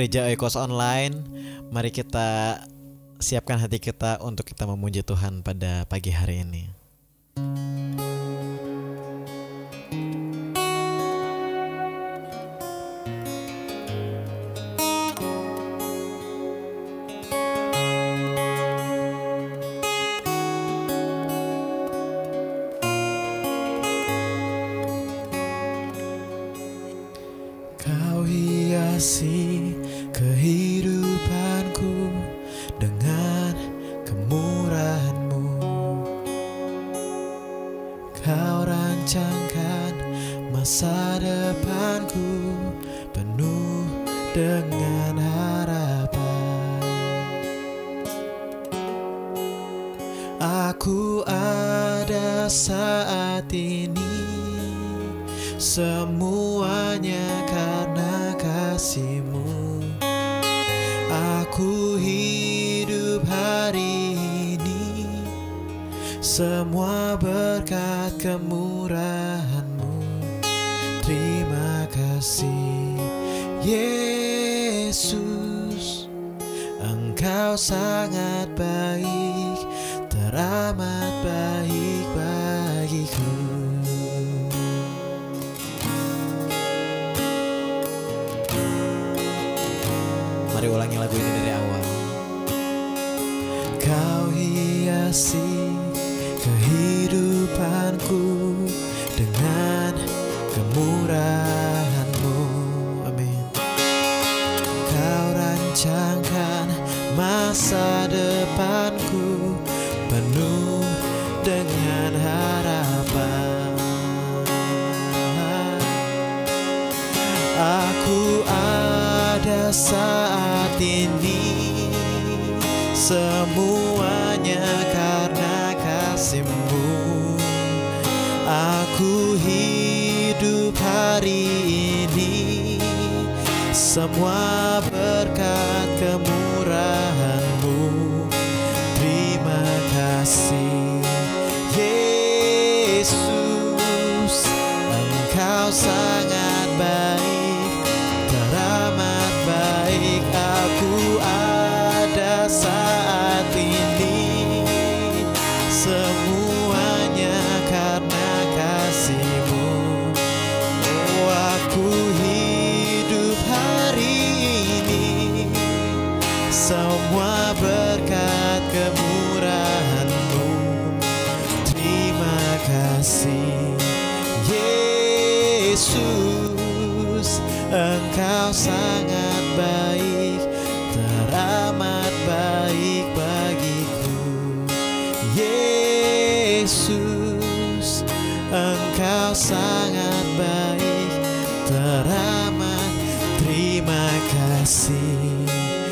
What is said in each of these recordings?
Gereja Oikos Online. Mari kita siapkan hati kita untuk kita memuji Tuhan pada pagi hari ini. Kau hiasi kehidupanku dengan kemurahan-Mu. Kau rancangkan masa depanku penuh dengan harapan. Aku ada saat ini, semuanya karena kasih-Mu. Aku hidup hari ini, semua berkat kemurahan-Mu. Terima kasih Yesus, Engkau sangat baik, teramat baik bagiku. Mari ulangi lagu ini dari awal. Kau hiasi kehidupanku dengan kemurahan-Mu. Amin. Kau rancangkan masa depanku penuh dengan harapan. Aku ada saat ini, semuanya karena kasih-Mu. Aku hidup hari ini, semua berkat kemurahan-Mu. Terima kasih Yesus, Engkau sangat baik, teramat baik. Aku ada saat ini, semuanya karena kasih-Mu. Oh, aku hidup hari ini, semua berkat kemurahan-Mu. Terima kasih Yesus, Engkau sangat baik, teramat baik bagiku. Yesus, Engkau sangat baik, teramat. Terima kasih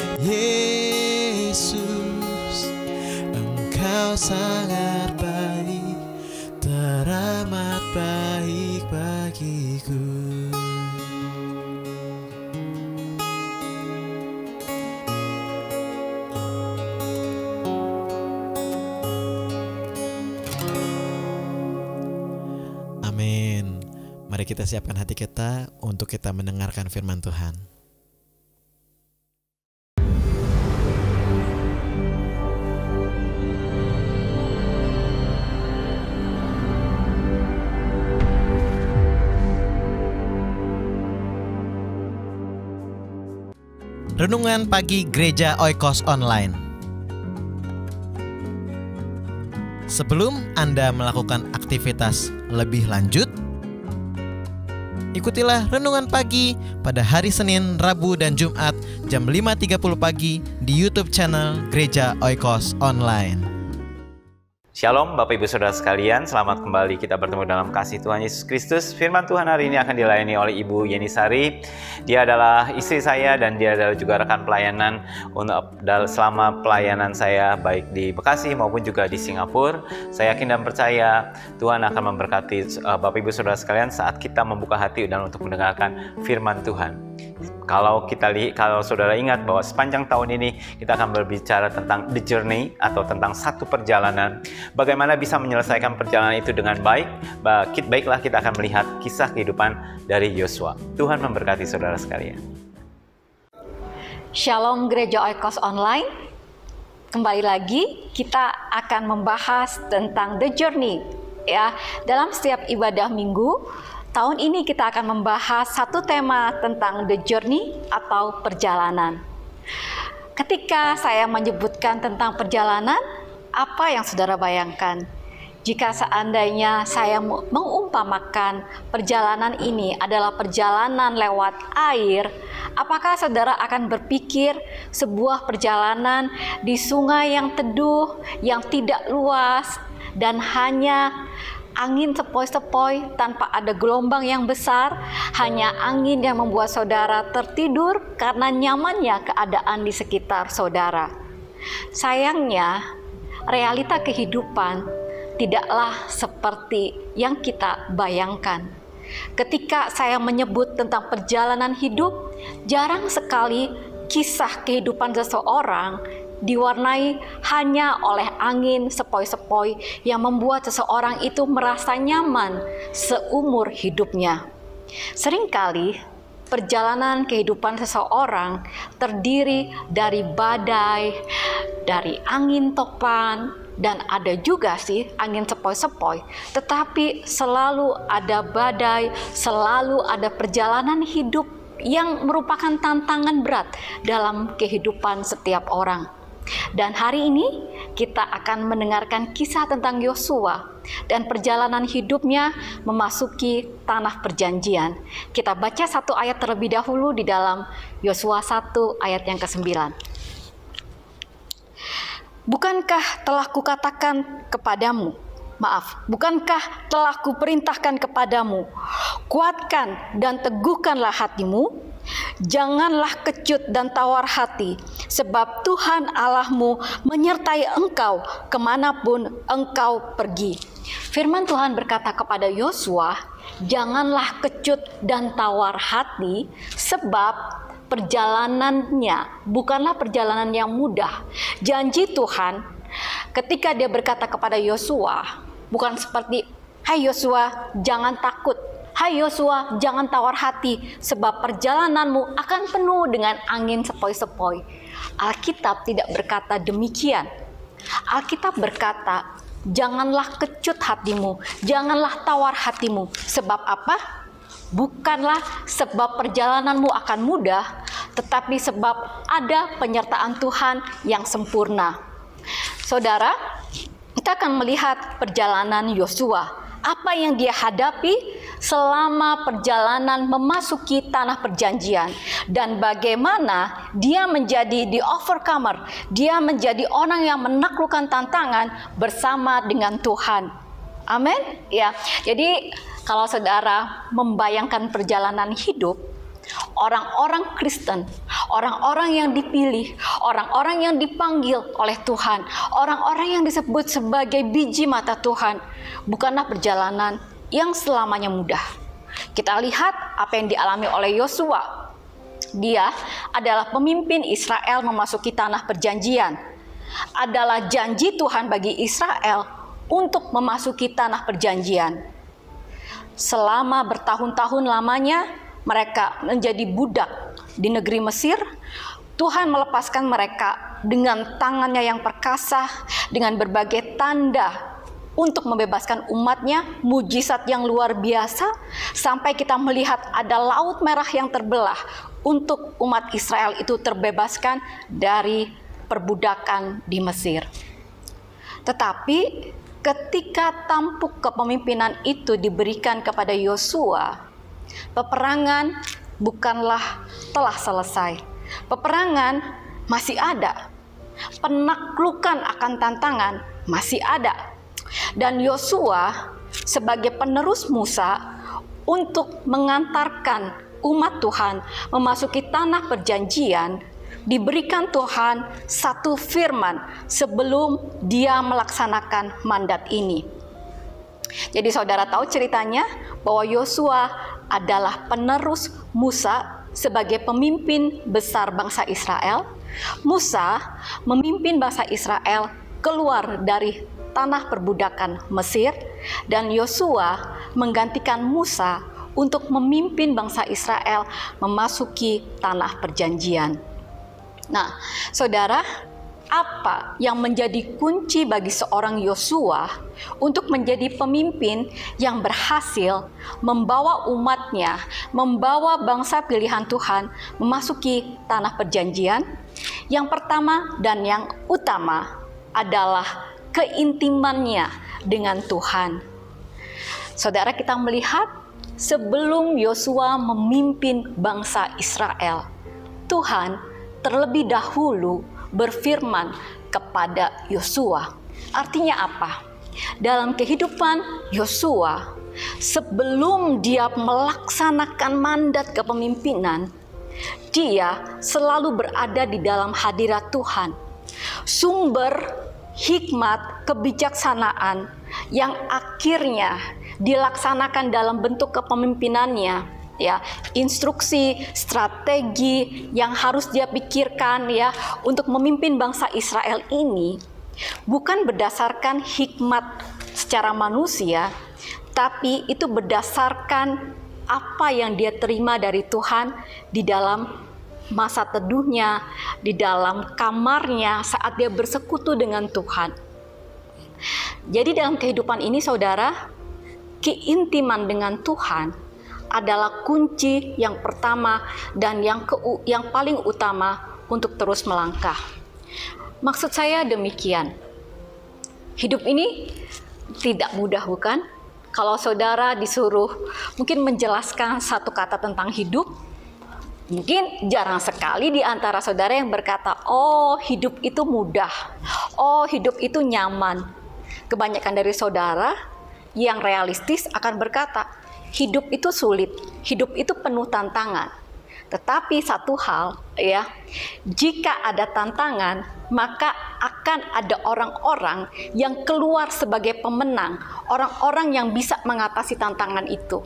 Yesus, Engkau sangat baik, teramat baik bagiku. Amin. Mari kita siapkan hati kita untuk kita mendengarkan firman Tuhan. Renungan pagi Gereja Oikos Online. Sebelum Anda melakukan aktivitas lebih lanjut, ikutilah renungan pagi pada hari Senin, Rabu, dan Jumat jam 5.30 pagi di YouTube channel Gereja Oikos Online. Shalom Bapak Ibu Saudara sekalian, selamat kembali kita bertemu dalam kasih Tuhan Yesus Kristus. Firman Tuhan hari ini akan dilayani oleh Ibu Yeni Sari. Dia adalah istri saya dan dia adalah juga rekan pelayanan selama pelayanan saya baik di Bekasi maupun juga di Singapura. Saya yakin dan percaya Tuhan akan memberkati Bapak Ibu Saudara sekalian saat kita membuka hati dan untuk mendengarkan firman Tuhan. Kalau saudara ingat bahwa sepanjang tahun ini kita akan berbicara tentang the journey atau tentang satu perjalanan. Bagaimana bisa menyelesaikan perjalanan itu dengan baik? Baiklah kita akan melihat kisah kehidupan dari Yosua. Tuhan memberkati saudara sekalian. Shalom Gereja Oikos Online. Kembali lagi kita akan membahas tentang The Journey ya. Dalam setiap ibadah minggu tahun ini kita akan membahas satu tema tentang The Journey atau perjalanan. Ketika saya menyebutkan tentang perjalanan, apa yang saudara bayangkan? Jika seandainya saya mengumpamakan perjalanan ini adalah perjalanan lewat air, apakah saudara akan berpikir sebuah perjalanan di sungai yang teduh, yang tidak luas, dan hanya angin sepoi-sepoi tanpa ada gelombang yang besar, hanya angin yang membuat saudara tertidur karena nyamannya keadaan di sekitar saudara? Sayangnya, realita kehidupan tidaklah seperti yang kita bayangkan. Ketika saya menyebut tentang perjalanan hidup, jarang sekali kisah kehidupan seseorang diwarnai hanya oleh angin sepoi-sepoi yang membuat seseorang itu merasa nyaman seumur hidupnya. Seringkali perjalanan kehidupan seseorang terdiri dari badai, dari angin topan, dan ada juga sih angin sepoi-sepoi, tetapi selalu ada badai, selalu ada perjalanan hidup yang merupakan tantangan berat dalam kehidupan setiap orang. Dan hari ini kita akan mendengarkan kisah tentang Yosua dan perjalanan hidupnya memasuki tanah perjanjian. Kita baca satu ayat terlebih dahulu di dalam Yosua 1 ayat yang ke-9. Bukankah telah kukatakan kepadamu, bukankah telah kuperintahkan kepadamu, kuatkan dan teguhkanlah hatimu, janganlah kecut dan tawar hati, sebab Tuhan Allahmu menyertai engkau kemanapun engkau pergi. Firman Tuhan berkata kepada Yosua, janganlah kecut dan tawar hati, sebab perjalanannya bukanlah perjalanan yang mudah. Janji Tuhan ketika dia berkata kepada Yosua bukan seperti, hai Yosua jangan takut, hai Yosua jangan tawar hati, sebab perjalananmu akan penuh dengan angin sepoi-sepoi. Alkitab tidak berkata demikian. Alkitab berkata, janganlah kecut hatimu, janganlah tawar hatimu. Sebab apa? Bukanlah sebab perjalananmu akan mudah, tetapi sebab ada penyertaan Tuhan yang sempurna. Saudara, kita akan melihat perjalanan Yosua. Apa yang dia hadapi selama perjalanan memasuki tanah perjanjian. Dan bagaimana dia menjadi the overcomer. Dia menjadi orang yang menaklukkan tantangan bersama dengan Tuhan. Amin. Ya, jadi kalau saudara membayangkan perjalanan hidup, orang-orang Kristen, orang-orang yang dipilih, orang-orang yang dipanggil oleh Tuhan, orang-orang yang disebut sebagai biji mata Tuhan, bukanlah perjalanan yang selamanya mudah. Kita lihat apa yang dialami oleh Yosua. Dia adalah pemimpin Israel memasuki tanah perjanjian. Adalah janji Tuhan bagi Israel untuk memasuki tanah perjanjian. Selama bertahun-tahun lamanya mereka menjadi budak di negeri Mesir. Tuhan melepaskan mereka dengan tangannya yang perkasa, dengan berbagai tanda untuk membebaskan umatnya, mujizat yang luar biasa, sampai kita melihat ada laut merah yang terbelah untuk umat Israel itu terbebaskan dari perbudakan di Mesir. Tetapi ketika tampuk kepemimpinan itu diberikan kepada Yosua, peperangan bukanlah telah selesai. Peperangan masih ada. Penaklukan akan tantangan masih ada. Dan Yosua sebagai penerus Musa untuk mengantarkan umat Tuhan memasuki tanah perjanjian, diberikan Tuhan satu firman sebelum dia melaksanakan mandat ini. Jadi saudara tahu ceritanya bahwa Yosua adalah penerus Musa sebagai pemimpin besar bangsa Israel. Musa memimpin bangsa Israel keluar dari tanah perbudakan Mesir, dan Yosua menggantikan Musa untuk memimpin bangsa Israel memasuki tanah perjanjian. Nah, saudara, apa yang menjadi kunci bagi seorang Yosua untuk menjadi pemimpin yang berhasil membawa umatnya, membawa bangsa pilihan Tuhan memasuki tanah perjanjian? Yang pertama dan yang utama adalah keintimannya dengan Tuhan. Saudara, kita melihat sebelum Yosua memimpin bangsa Israel, Tuhan terlebih dahulu berfirman kepada Yosua. Artinya apa? Dalam kehidupan Yosua, sebelum dia melaksanakan mandat kepemimpinan, dia selalu berada di dalam hadirat Tuhan. Sumber hikmat kebijaksanaan yang akhirnya dilaksanakan dalam bentuk kepemimpinannya, ya, instruksi, strategi yang harus dia pikirkan, ya, untuk memimpin bangsa Israel ini bukan berdasarkan hikmat secara manusia, tapi itu berdasarkan apa yang dia terima dari Tuhan di dalam masa teduhnya, di dalam kamarnya saat dia bersekutu dengan Tuhan. Jadi dalam kehidupan ini, saudara, keintiman dengan Tuhan adalah kunci yang pertama dan yang paling utama untuk terus melangkah. Maksud saya demikian. Hidup ini tidak mudah, bukan? Kalau saudara disuruh mungkin menjelaskan satu kata tentang hidup, mungkin jarang sekali di antara saudara yang berkata, "Oh, hidup itu mudah. Oh, hidup itu nyaman." Kebanyakan dari saudara yang realistis akan berkata, hidup itu sulit, hidup itu penuh tantangan. Tetapi satu hal, ya, jika ada tantangan, maka akan ada orang-orang yang keluar sebagai pemenang, orang-orang yang bisa mengatasi tantangan itu.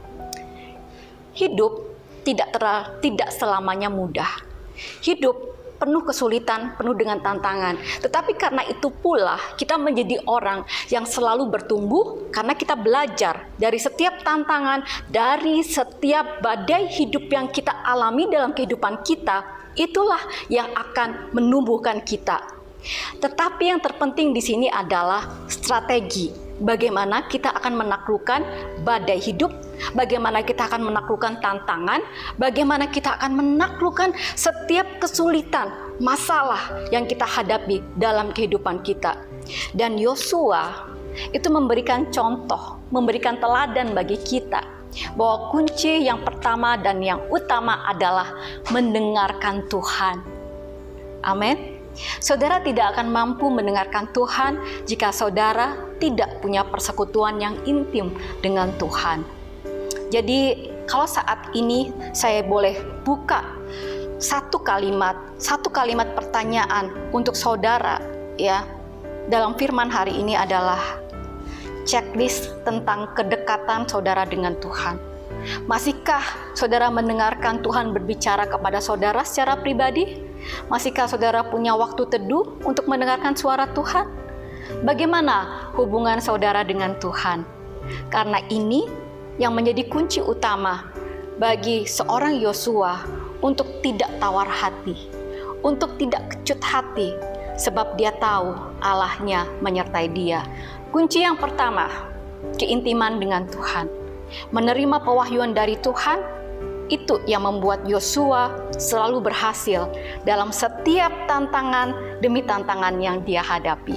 Hidup tidak selamanya mudah. Hidup penuh kesulitan, penuh dengan tantangan. Tetapi karena itu pula kita menjadi orang yang selalu bertumbuh karena kita belajar dari setiap tantangan, dari setiap badai hidup yang kita alami dalam kehidupan kita. Itulah yang akan menumbuhkan kita. Tetapi yang terpenting di sini adalah strategi. Bagaimana kita akan menaklukkan badai hidup, bagaimana kita akan menaklukkan tantangan, bagaimana kita akan menaklukkan setiap kesulitan, masalah yang kita hadapi dalam kehidupan kita. Dan Yosua itu memberikan contoh, memberikan teladan bagi kita bahwa kunci yang pertama dan yang utama adalah mendengarkan Tuhan. Amin. Saudara tidak akan mampu mendengarkan Tuhan jika saudara tidak punya persekutuan yang intim dengan Tuhan. Jadi kalau saat ini saya boleh buka satu kalimat pertanyaan untuk saudara, ya, dalam firman hari ini adalah checklist tentang kedekatan saudara dengan Tuhan. Masihkah saudara mendengarkan Tuhan berbicara kepada saudara secara pribadi? Masihkah saudara punya waktu teduh untuk mendengarkan suara Tuhan? Bagaimana hubungan saudara dengan Tuhan? Karena ini yang menjadi kunci utama bagi seorang Yosua untuk tidak tawar hati, untuk tidak kecut hati, sebab dia tahu Allahnya menyertai dia. Kunci yang pertama, keintiman dengan Tuhan. Menerima pewahyuan dari Tuhan, itu yang membuat Yosua selalu berhasil dalam setiap tantangan demi tantangan yang dia hadapi.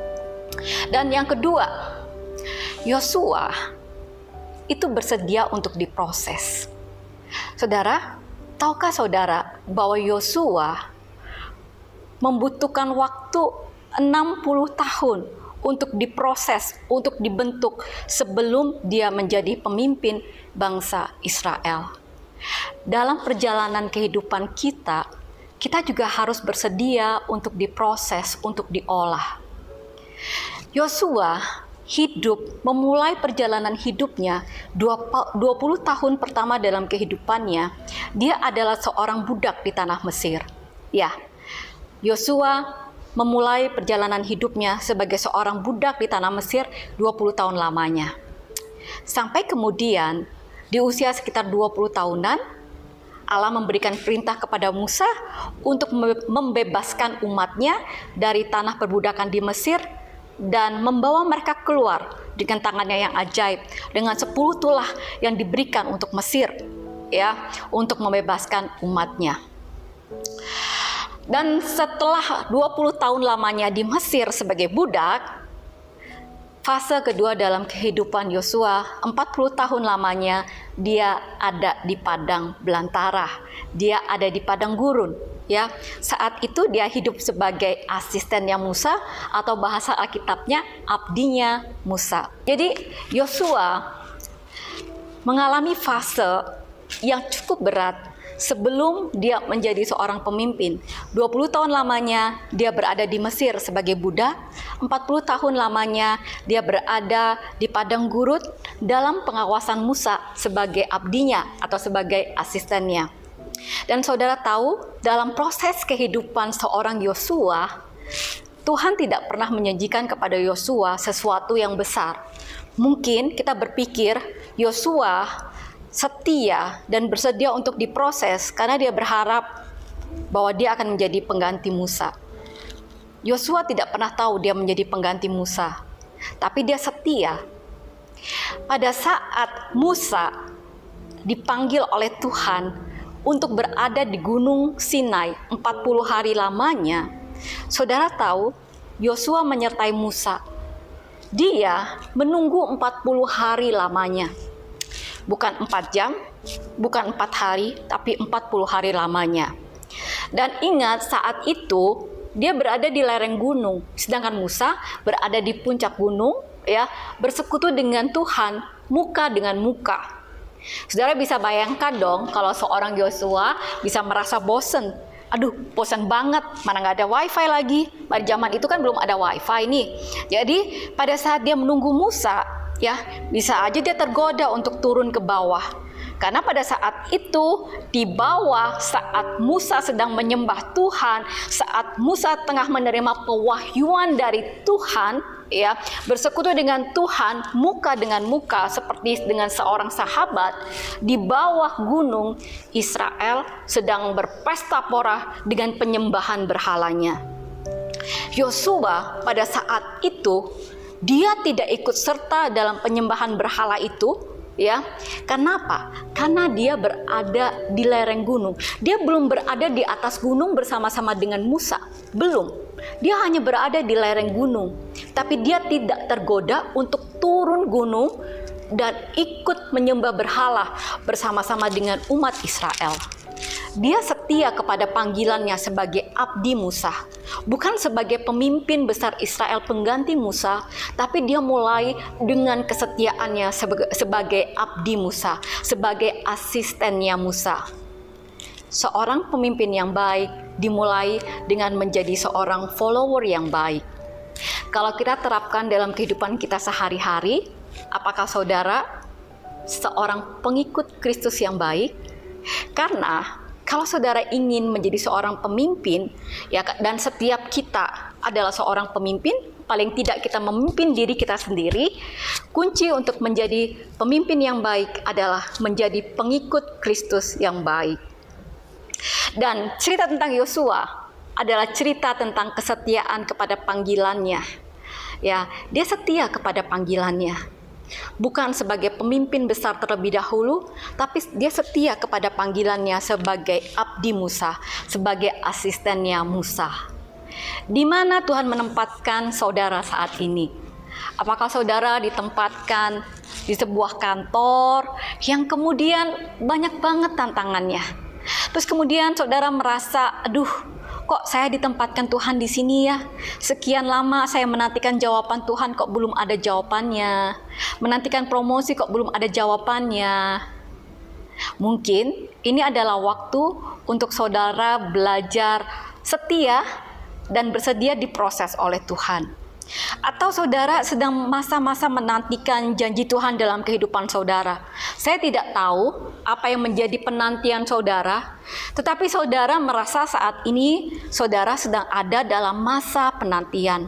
Dan yang kedua, Yosua itu bersedia untuk diproses. Saudara, tahukah saudara bahwa Yosua membutuhkan waktu 60 tahun untuk diproses, untuk dibentuk sebelum dia menjadi pemimpin bangsa Israel. Dalam perjalanan kehidupan kita juga harus bersedia untuk diproses, untuk diolah. Yosua memulai perjalanan hidupnya 20 tahun pertama dalam kehidupannya, dia adalah seorang budak di tanah Mesir. Ya, Yosua memulai perjalanan hidupnya sebagai seorang budak di tanah Mesir 20 tahun lamanya. Sampai kemudian di usia sekitar 20 tahunan, Allah memberikan perintah kepada Musa untuk membebaskan umatnya dari tanah perbudakan di Mesir dan membawa mereka keluar dengan tangannya yang ajaib, dengan 10 tulah yang diberikan untuk Mesir, ya, untuk membebaskan umatnya. Dan setelah 20 tahun lamanya di Mesir sebagai budak, fase kedua dalam kehidupan Yosua, 40 tahun lamanya dia ada di padang belantara. Dia ada di padang gurun, ya. Saat itu dia hidup sebagai asistennya Musa, atau bahasa Alkitabnya abdinya Musa. Jadi Yosua mengalami fase yang cukup berat sebelum dia menjadi seorang pemimpin. 20 tahun lamanya dia berada di Mesir sebagai budak, 40 tahun lamanya dia berada di padang gurun dalam pengawasan Musa sebagai abdinya atau sebagai asistennya. Dan saudara tahu, dalam proses kehidupan seorang Yosua, Tuhan tidak pernah menjanjikan kepada Yosua sesuatu yang besar. Mungkin kita berpikir Yosua setia dan bersedia untuk diproses karena dia berharap bahwa dia akan menjadi pengganti Musa. Yosua tidak pernah tahu dia menjadi pengganti Musa, tapi dia setia. Pada saat Musa dipanggil oleh Tuhan untuk berada di Gunung Sinai 40 hari lamanya, saudara tahu Yosua menyertai Musa. Dia menunggu 40 hari lamanya. Bukan 4 jam, bukan 4 hari, tapi 40 hari lamanya. Dan ingat, saat itu dia berada di lereng gunung, sedangkan Musa berada di puncak gunung, ya, bersekutu dengan Tuhan muka dengan muka. Saudara bisa bayangkan dong kalau seorang Yosua bisa merasa bosen. Aduh, bosan banget, mana nggak ada wifi lagi. Pada zaman itu kan belum ada wifi nih. Jadi pada saat dia menunggu Musa, ya, bisa aja dia tergoda untuk turun ke bawah. Karena pada saat itu di bawah, saat Musa sedang menyembah Tuhan, saat Musa tengah menerima pewahyuan dari Tuhan, ya, bersekutu dengan Tuhan muka dengan muka seperti dengan seorang sahabat, di bawah gunung Israel sedang berpesta pora dengan penyembahan berhalanya. Yosua pada saat itu dia tidak ikut serta dalam penyembahan berhala itu, ya. Kenapa? Karena dia berada di lereng gunung. Dia belum berada di atas gunung bersama-sama dengan Musa. Belum. Dia hanya berada di lereng gunung. Tapi dia tidak tergoda untuk turun gunung dan ikut menyembah berhala bersama-sama dengan umat Israel. Dia setia kepada panggilannya sebagai abdi Musa, bukan sebagai pemimpin besar Israel pengganti Musa, tapi dia mulai dengan kesetiaannya sebagai abdi Musa, sebagai asistennya Musa. Seorang pemimpin yang baik dimulai dengan menjadi seorang follower yang baik. Kalau kita terapkan dalam kehidupan kita sehari-hari, apakah saudara seorang pengikut Kristus yang baik? Karena kalau saudara ingin menjadi seorang pemimpin, ya, dan setiap kita adalah seorang pemimpin, paling tidak kita memimpin diri kita sendiri, kunci untuk menjadi pemimpin yang baik adalah menjadi pengikut Kristus yang baik. Dan cerita tentang Yosua adalah cerita tentang kesetiaan kepada panggilannya. Ya, dia setia kepada panggilannya. Bukan sebagai pemimpin besar terlebih dahulu, tapi dia setia kepada panggilannya sebagai abdi Musa, sebagai asistennya Musa. Di mana Tuhan menempatkan saudara saat ini? Apakah saudara ditempatkan di sebuah kantor yang kemudian banyak banget tantangannya? Terus kemudian saudara merasa, aduh, kok saya ditempatkan Tuhan di sini ya? Sekian lama saya menantikan jawaban Tuhan, kok belum ada jawabannya. Menantikan promosi, kok belum ada jawabannya. Mungkin ini adalah waktu untuk saudara belajar setia dan bersedia diproses oleh Tuhan. Atau saudara sedang masa-masa menantikan janji Tuhan dalam kehidupan saudara. Saya tidak tahu apa yang menjadi penantian saudara, tetapi saudara merasa saat ini saudara sedang ada dalam masa penantian.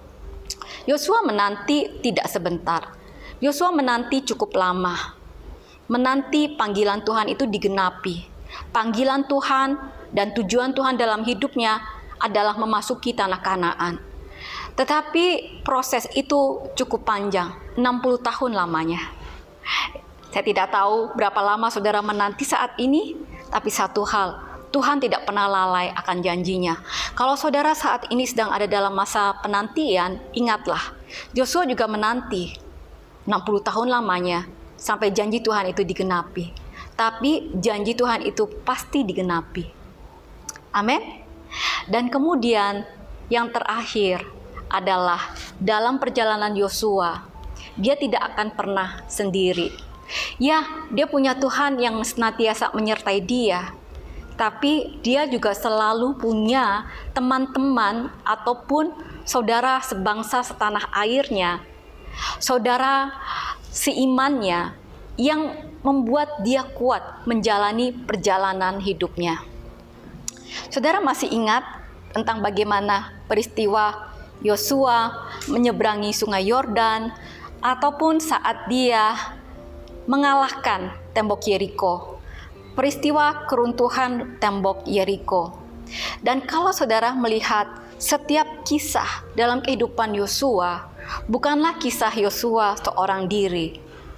Yosua menanti tidak sebentar. Yosua menanti cukup lama. Menanti panggilan Tuhan itu digenapi. Panggilan Tuhan dan tujuan Tuhan dalam hidupnya adalah memasuki tanah Kanaan. Tetapi proses itu cukup panjang, 60 tahun lamanya. Saya tidak tahu berapa lama saudara menanti saat ini, tapi satu hal, Tuhan tidak pernah lalai akan janjinya. Kalau saudara saat ini sedang ada dalam masa penantian, ingatlah, Yosua juga menanti 60 tahun lamanya sampai janji Tuhan itu digenapi. Tapi janji Tuhan itu pasti digenapi. Amin. Dan kemudian yang terakhir adalah dalam perjalanan Yosua, dia tidak akan pernah sendiri. Ya, dia punya Tuhan yang senantiasa menyertai dia. Tapi dia juga selalu punya teman-teman ataupun saudara sebangsa setanah airnya, saudara seimannya yang membuat dia kuat menjalani perjalanan hidupnya. Saudara masih ingat tentang bagaimana peristiwa Yosua menyeberangi sungai Yordan ataupun saat dia mengalahkan tembok Yeriko, peristiwa keruntuhan tembok Yeriko. Dan kalau saudara melihat setiap kisah dalam kehidupan Yosua, bukanlah kisah Yosua seorang diri.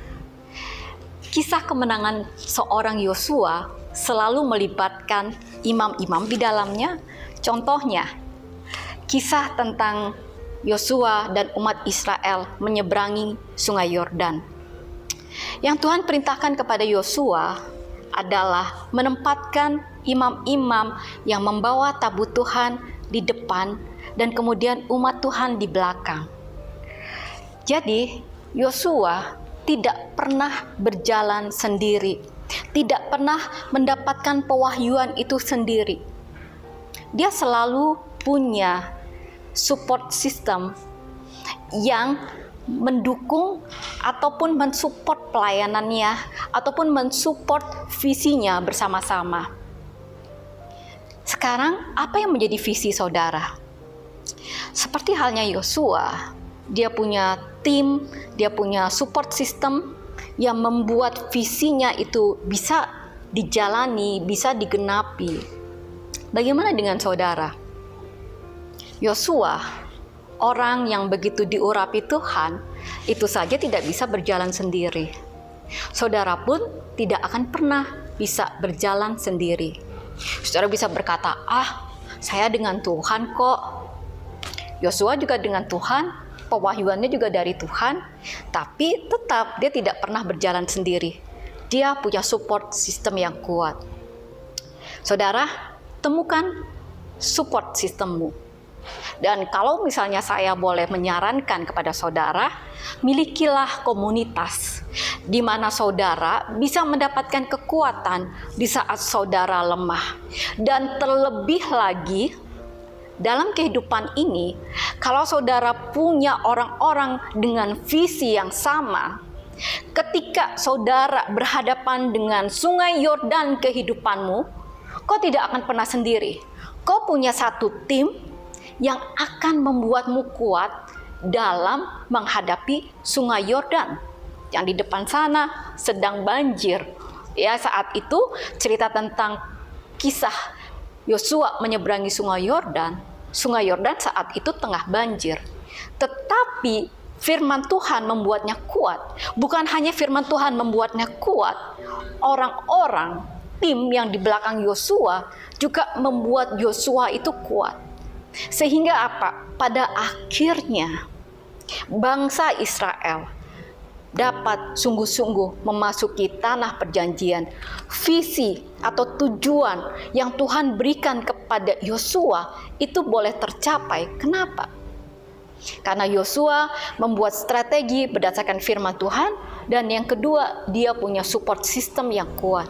Kisah kemenangan seorang Yosua selalu melibatkan imam-imam di dalamnya. Contohnya, kisah tentang Yosua dan umat Israel menyeberangi sungai Yordan. Yang Tuhan perintahkan kepada Yosua adalah menempatkan imam-imam yang membawa tabut Tuhan di depan dan kemudian umat Tuhan di belakang. Jadi, Yosua tidak pernah berjalan sendiri, tidak pernah mendapatkan pewahyuan itu sendiri. Dia selalu punya support system yang mendukung ataupun mensupport pelayanannya ataupun mensupport visinya bersama-sama. Sekarang, apa yang menjadi visi saudara? Seperti halnya Yosua, dia punya tim, dia punya support system yang membuat visinya itu bisa dijalani, bisa digenapi. Bagaimana dengan saudara? Yosua, orang yang begitu diurapi Tuhan, itu saja tidak bisa berjalan sendiri. Saudara pun tidak akan pernah bisa berjalan sendiri. Saudara bisa berkata, saya dengan Tuhan kok. Yosua juga dengan Tuhan, pewahyuannya juga dari Tuhan, tapi tetap dia tidak pernah berjalan sendiri. Dia punya support system yang kuat. Saudara, temukan support sistemmu. Dan kalau misalnya saya boleh menyarankan kepada saudara, milikilah komunitas di mana saudara bisa mendapatkan kekuatan di saat saudara lemah. Dan terlebih lagi, dalam kehidupan ini, kalau saudara punya orang-orang dengan visi yang sama, ketika saudara berhadapan dengan sungai Yordan kehidupanmu, kau tidak akan pernah sendiri. Kau punya satu tim yang akan membuatmu kuat dalam menghadapi sungai Yordan yang di depan sana sedang banjir. Ya, saat itu cerita tentang kisah Yosua menyeberangi sungai Yordan. Sungai Yordan saat itu tengah banjir. Tetapi firman Tuhan membuatnya kuat. Bukan hanya firman Tuhan membuatnya kuat, orang-orang tim yang di belakang Yosua juga membuat Yosua itu kuat. Sehingga apa? Pada akhirnya bangsa Israel dapat sungguh-sungguh memasuki tanah perjanjian. Visi atau tujuan yang Tuhan berikan kepada Yosua itu boleh tercapai. Kenapa? Karena Yosua membuat strategi berdasarkan firman Tuhan, dan yang kedua, dia punya support system yang kuat.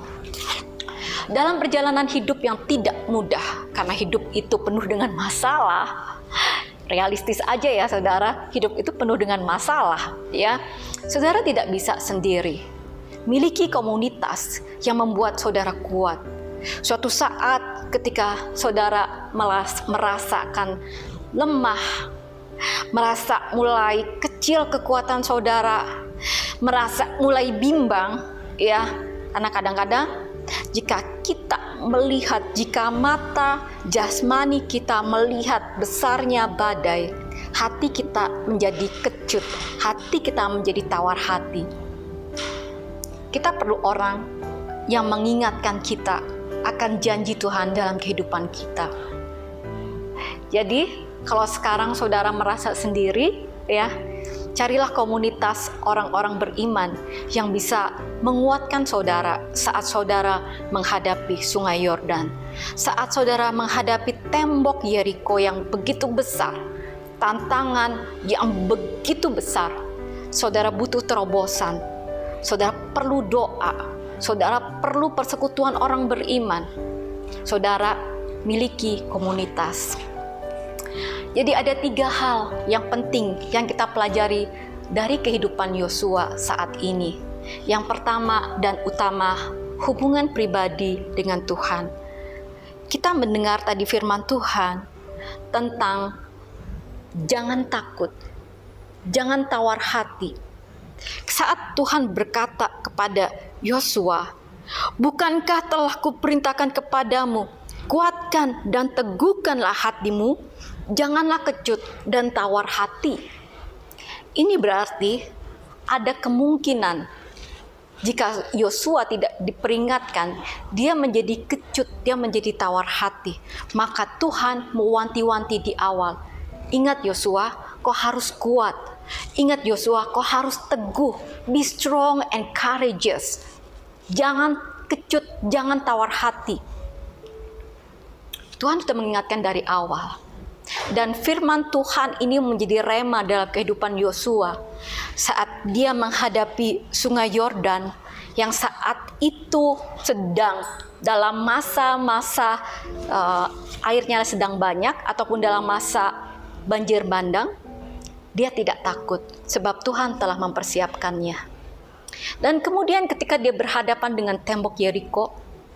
Dalam perjalanan hidup yang tidak mudah, karena hidup itu penuh dengan masalah. Realistis aja ya saudara, hidup itu penuh dengan masalah ya. Saudara tidak bisa sendiri. Miliki komunitas yang membuat saudara kuat. Suatu saat ketika saudara merasakan lemah, merasa mulai kecil kekuatan saudara, merasa mulai bimbang ya, karena kadang-kadang Jika kita melihat, jika mata jasmani kita melihat besarnya badai, hati kita menjadi kecut, hati kita menjadi tawar hati. Kita perlu orang yang mengingatkan kita akan janji Tuhan dalam kehidupan kita. Jadi, kalau sekarang saudara merasa sendiri, ya, carilah komunitas orang-orang beriman yang bisa menguatkan saudara saat saudara menghadapi Sungai Yordan, saat saudara menghadapi tembok Yeriko yang begitu besar, tantangan yang begitu besar. Saudara butuh terobosan, saudara perlu doa, saudara perlu persekutuan orang beriman, saudara miliki komunitas. Jadi ada 3 hal yang penting yang kita pelajari dari kehidupan Yosua saat ini. Yang pertama dan utama, hubungan pribadi dengan Tuhan. Kita mendengar tadi firman Tuhan tentang jangan takut, jangan tawar hati. Saat Tuhan berkata kepada Yosua, "Bukankah telah kuperintahkan kepadamu, kuatkan dan teguhkanlah hatimu, janganlah kecut dan tawar hati." Ini berarti ada kemungkinan jika Yosua tidak diperingatkan, dia menjadi kecut, dia menjadi tawar hati. Maka Tuhan mewanti-wanti di awal. Ingat Yosua, kau harus kuat. Ingat Yosua, kau harus teguh. Be strong and courageous. Jangan kecut, jangan tawar hati. Tuhan sudah mengingatkan dari awal. Dan firman Tuhan ini menjadi rema dalam kehidupan Yosua saat dia menghadapi Sungai Yordan yang saat itu sedang dalam masa-masa airnya sedang banyak ataupun dalam masa banjir bandang. Dia tidak takut sebab Tuhan telah mempersiapkannya. Dan kemudian ketika dia berhadapan dengan tembok Yeriko,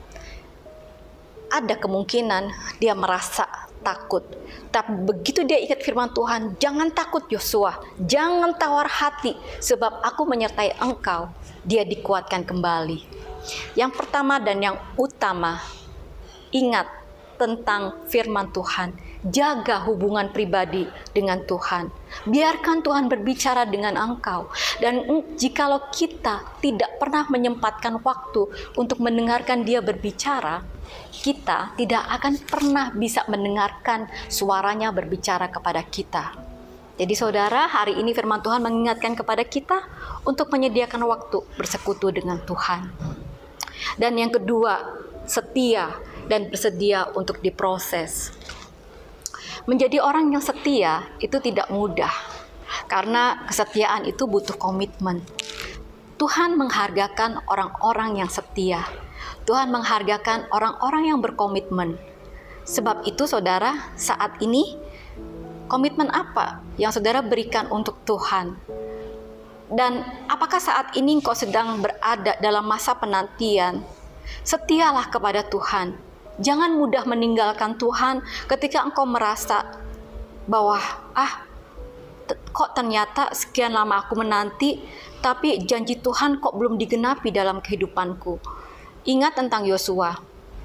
ada kemungkinan dia merasa takut. Tapi begitu dia ingat firman Tuhan, jangan takut Yosua, jangan tawar hati, sebab aku menyertai engkau, dia dikuatkan kembali. Yang pertama dan yang utama, ingat tentang firman Tuhan. Jaga hubungan pribadi dengan Tuhan. Biarkan Tuhan berbicara dengan engkau. Dan jikalau kita tidak pernah menyempatkan waktu untuk mendengarkan dia berbicara, kita tidak akan pernah bisa mendengarkan suaranya berbicara kepada kita. Jadi saudara, hari ini firman Tuhan mengingatkan kepada kita untuk menyediakan waktu bersekutu dengan Tuhan. Dan yang kedua, setia dan bersedia untuk diproses. Menjadi orang yang setia itu tidak mudah, karena kesetiaan itu butuh komitmen. Tuhan menghargakan orang-orang yang setia. Tuhan menghargakan orang-orang yang berkomitmen. Sebab itu saudara, saat ini komitmen apa yang saudara berikan untuk Tuhan? Dan apakah saat ini engkau sedang berada dalam masa penantian? Setialah kepada Tuhan. Jangan mudah meninggalkan Tuhan ketika engkau merasa bahwa kok ternyata sekian lama aku menanti, tapi janji Tuhan kok belum digenapi dalam kehidupanku. Ingat tentang Yosua.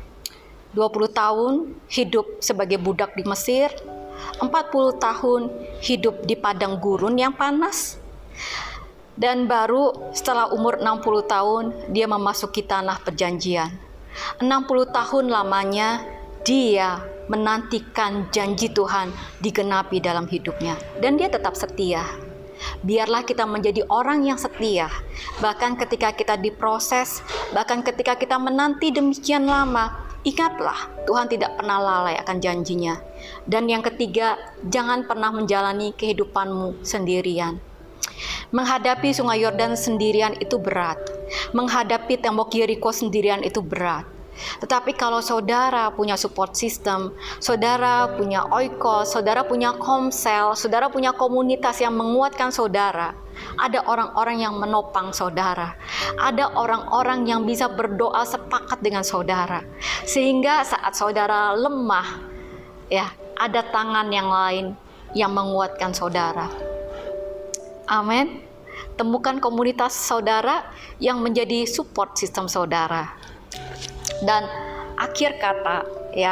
20 tahun hidup sebagai budak di Mesir, 40 tahun hidup di padang gurun yang panas, dan baru setelah umur 60 tahun dia memasuki tanah perjanjian. 60 tahun lamanya dia menantikan janji Tuhan digenapi dalam hidupnya, dan dia tetap setia. Biarlah kita menjadi orang yang setia, bahkan ketika kita diproses, bahkan ketika kita menanti demikian lama. Ingatlah, Tuhan tidak pernah lalai akan janjinya. Dan yang ketiga, jangan pernah menjalani kehidupanmu sendirian. Menghadapi Sungai Yordan sendirian itu berat. Menghadapi tembok Yeriko sendirian itu berat. Tetapi kalau saudara punya support system, saudara punya oikos, saudara punya komsel, saudara punya komunitas yang menguatkan saudara, ada orang-orang yang menopang saudara, ada orang-orang yang bisa berdoa sepakat dengan saudara, sehingga saat saudara lemah, ya, ada tangan yang lain yang menguatkan saudara. Amin. Temukan komunitas saudara yang menjadi support sistem saudara. Dan akhir kata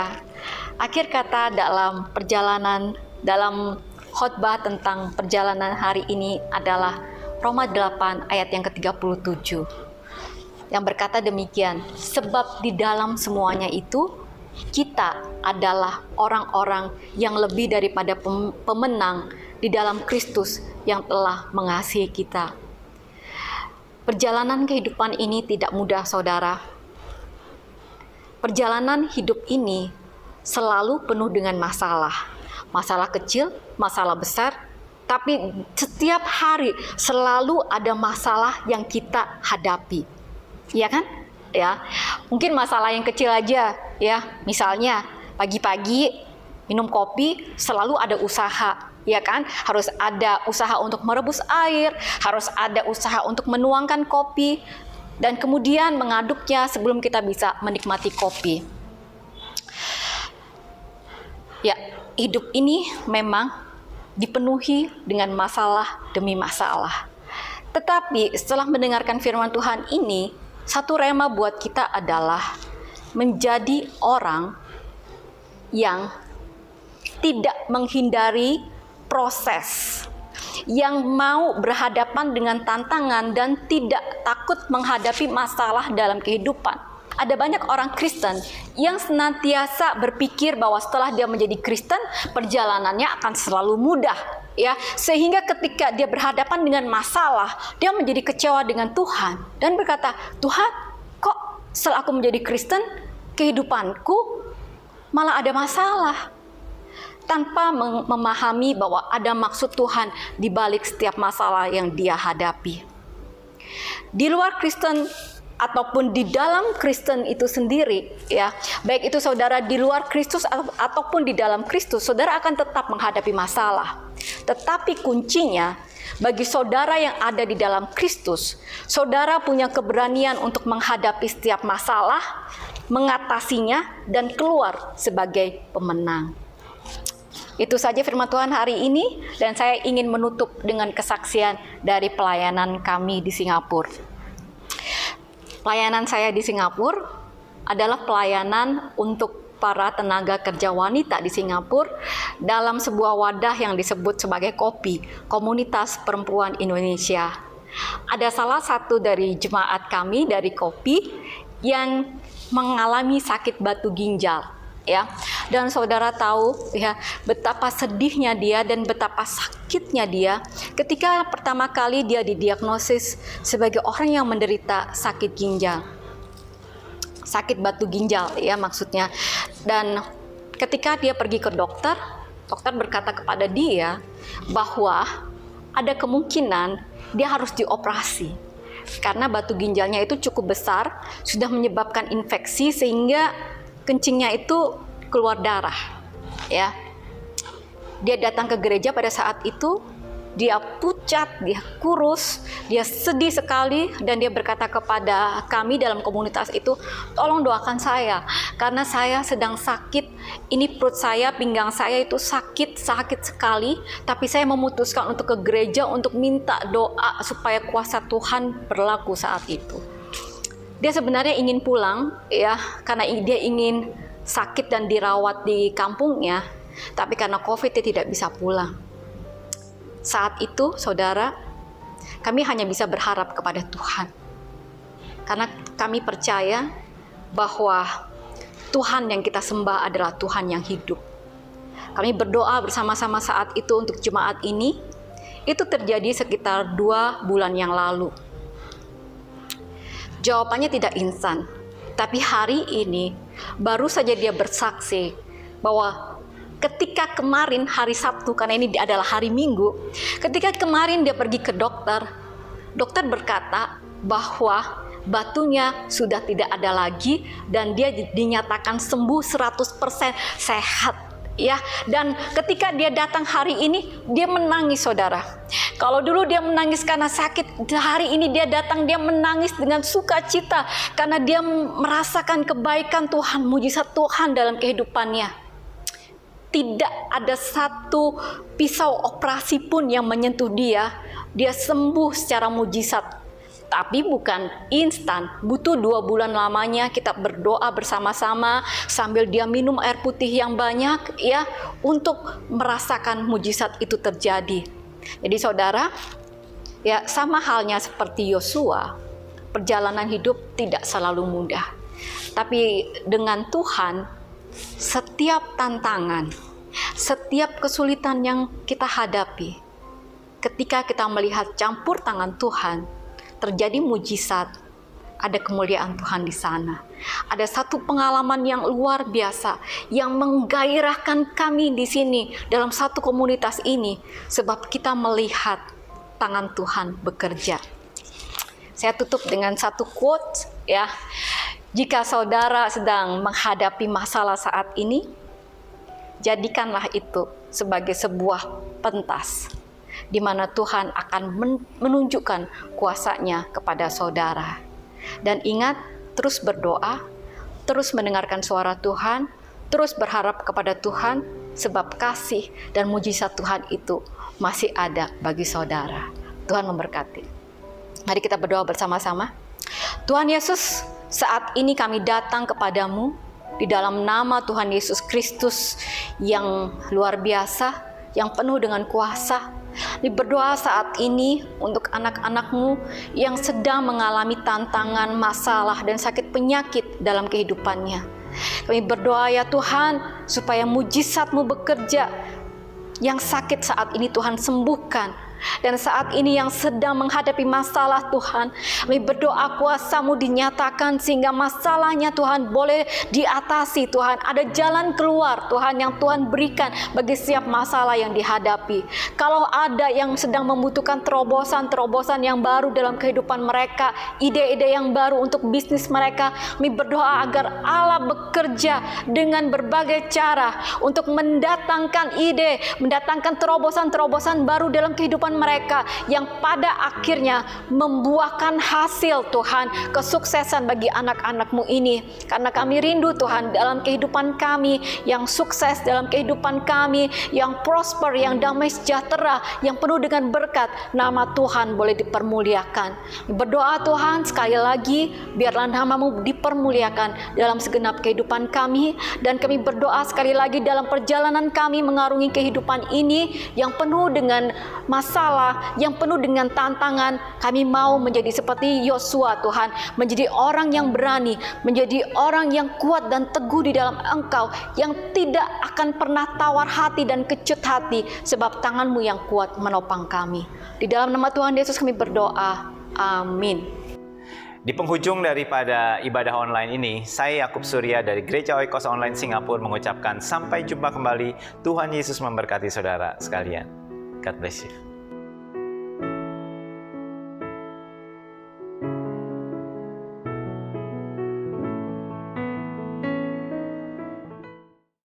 dalam perjalanan, dalam khotbah tentang perjalanan hari ini adalah Roma 8 ayat yang ke-37 yang berkata demikian, sebab di dalam semuanya itu kita adalah orang-orang yang lebih daripada pemenang di dalam Kristus yang telah mengasihi kita. Perjalanan kehidupan ini tidak mudah, saudara. Perjalanan hidup ini selalu penuh dengan masalah. Masalah kecil, masalah besar, tapi setiap hari selalu ada masalah yang kita hadapi. Iya kan? Ya. Mungkin masalah yang kecil aja, ya. Misalnya pagi-pagi minum kopi selalu ada usaha, ya kan? Harus ada usaha untuk merebus air, harus ada usaha untuk menuangkan kopi, dan kemudian mengaduknya sebelum kita bisa menikmati kopi. Ya, hidup ini memang dipenuhi dengan masalah demi masalah. Tetapi setelah mendengarkan firman Tuhan ini, satu rema buat kita adalah menjadi orang yang tidak menghindari proses, yang mau berhadapan dengan tantangan dan tidak takut menghadapi masalah dalam kehidupan. Ada banyak orang Kristen yang senantiasa berpikir bahwa setelah dia menjadi Kristen, perjalanannya akan selalu mudah, ya. Sehingga ketika dia berhadapan dengan masalah, dia menjadi kecewa dengan Tuhan dan berkata, "Tuhan, kok setelah aku menjadi Kristen, kehidupanku malah ada masalah?" Tanpa memahami bahwa ada maksud Tuhan di balik setiap masalah yang dia hadapi. Di luar Kristen ataupun di dalam Kristen itu sendiri, ya, baik itu saudara di luar Kristus ataupun di dalam Kristus, saudara akan tetap menghadapi masalah. Tetapi kuncinya, bagi saudara yang ada di dalam Kristus, saudara punya keberanian untuk menghadapi setiap masalah, mengatasinya, dan keluar sebagai pemenang. Itu saja firman Tuhan hari ini, dan saya ingin menutup dengan kesaksian dari pelayanan kami di Singapura. Pelayanan saya di Singapura adalah pelayanan untuk para tenaga kerja wanita di Singapura dalam sebuah wadah yang disebut sebagai KOPI, Komunitas Perempuan Indonesia. Ada salah satu dari jemaat kami dari KOPI yang mengalami sakit batu ginjal, ya. Dan saudara tahu, ya, betapa sedihnya dia dan betapa sakitnya dia ketika pertama kali dia didiagnosis sebagai orang yang menderita sakit ginjal. Sakit batu ginjal, ya, maksudnya. Dan ketika dia pergi ke dokter, dokter berkata kepada dia bahwa ada kemungkinan dia harus dioperasi karena batu ginjalnya itu cukup besar, sudah menyebabkan infeksi sehingga kencingnya itu keluar darah, ya. Dia datang ke gereja pada saat itu, dia pucat, dia kurus, dia sedih sekali, dan dia berkata kepada kami dalam komunitas itu, "Tolong doakan saya karena saya sedang sakit. Ini perut saya, pinggang saya itu sakit sekali, tapi saya memutuskan untuk ke gereja untuk minta doa supaya kuasa Tuhan berlaku saat itu." Dia sebenarnya ingin pulang, ya, karena dia ingin sakit dan dirawat di kampungnya, tapi karena COVID dia tidak bisa pulang. Saat itu, saudara, kami hanya bisa berharap kepada Tuhan, karena kami percaya bahwa Tuhan yang kita sembah adalah Tuhan yang hidup. Kami berdoa bersama-sama saat itu untuk jemaat ini. Itu terjadi sekitar 2 bulan yang lalu. Jawabannya tidak instan, tapi hari ini baru saja dia bersaksi bahwa ketika kemarin hari Sabtu, karena ini adalah hari Minggu, ketika kemarin dia pergi ke dokter, dokter berkata bahwa batunya sudah tidak ada lagi dan dia dinyatakan sembuh 100% sehat. Ya, dan ketika dia datang hari ini, dia menangis, saudara. Kalau dulu dia menangis karena sakit, hari ini dia datang, dia menangis dengan sukacita karena dia merasakan kebaikan Tuhan, mujizat Tuhan dalam kehidupannya. Tidak ada satu pisau operasi pun yang menyentuh dia. Dia sembuh secara mujizat. Tapi bukan instan, butuh 2 bulan lamanya kita berdoa bersama-sama sambil dia minum air putih yang banyak ya, untuk merasakan mujizat itu terjadi. Jadi saudara, ya sama halnya seperti Yosua, perjalanan hidup tidak selalu mudah. Tapi dengan Tuhan, setiap tantangan, setiap kesulitan yang kita hadapi, ketika kita melihat campur tangan Tuhan, terjadi mujizat, ada kemuliaan Tuhan di sana. Ada satu pengalaman yang luar biasa yang menggairahkan kami di sini dalam satu komunitas ini, sebab kita melihat tangan Tuhan bekerja. Saya tutup dengan satu quote ya. Jika saudara sedang menghadapi masalah saat ini, jadikanlah itu sebagai sebuah pentas di mana Tuhan akan menunjukkan kuasa-Nya kepada saudara. Dan ingat, terus berdoa, terus mendengarkan suara Tuhan, terus berharap kepada Tuhan, sebab kasih dan mujizat Tuhan itu masih ada bagi saudara. Tuhan memberkati. Mari kita berdoa bersama-sama. Tuhan Yesus, saat ini kami datang kepadamu di dalam nama Tuhan Yesus Kristus yang luar biasa, yang penuh dengan kuasa. Kami berdoa saat ini untuk anak-anak-Mu yang sedang mengalami tantangan, masalah, dan sakit penyakit dalam kehidupannya. Kami berdoa ya Tuhan, supaya mujizat-Mu bekerja. Yang sakit saat ini Tuhan sembuhkan. Dan saat ini yang sedang menghadapi masalah Tuhan, kami berdoa kuasa-Mu dinyatakan sehingga masalahnya Tuhan boleh diatasi. Tuhan, ada jalan keluar Tuhan yang Tuhan berikan bagi setiap masalah yang dihadapi. Kalau ada yang sedang membutuhkan terobosan-terobosan yang baru dalam kehidupan mereka, ide-ide yang baru untuk bisnis mereka, kami berdoa agar Allah bekerja dengan berbagai cara untuk mendatangkan ide, mendatangkan terobosan-terobosan baru dalam kehidupan mereka yang pada akhirnya membuahkan hasil Tuhan, kesuksesan bagi anak-anak-Mu ini. Karena kami rindu Tuhan dalam kehidupan kami yang sukses, dalam kehidupan kami yang prosper, yang damai sejahtera, yang penuh dengan berkat, nama Tuhan boleh dipermuliakan. Berdoa Tuhan sekali lagi, biarlah nama-Mu dipermuliakan dalam segenap kehidupan kami, dan kami berdoa sekali lagi dalam perjalanan kami mengarungi kehidupan ini yang penuh dengan masalah, yang penuh dengan tantangan. Kami mau menjadi seperti Yosua Tuhan, menjadi orang yang berani, menjadi orang yang kuat dan teguh di dalam Engkau, yang tidak akan pernah tawar hati dan kecut hati, sebab tangan-Mu yang kuat menopang kami. Di dalam nama Tuhan Yesus kami berdoa, amin. Di penghujung daripada ibadah online ini, saya Yakub Surya dari Gereja Oikos Online Singapura mengucapkan sampai jumpa kembali. Tuhan Yesus memberkati saudara sekalian. God bless you.